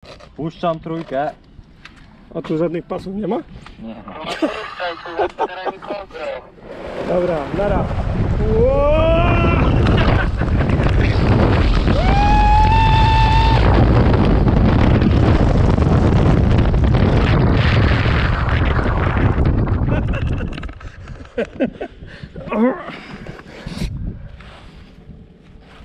Puszczam trójkę. A tu żadnych pasów nie ma? Nie. Dobra, nara.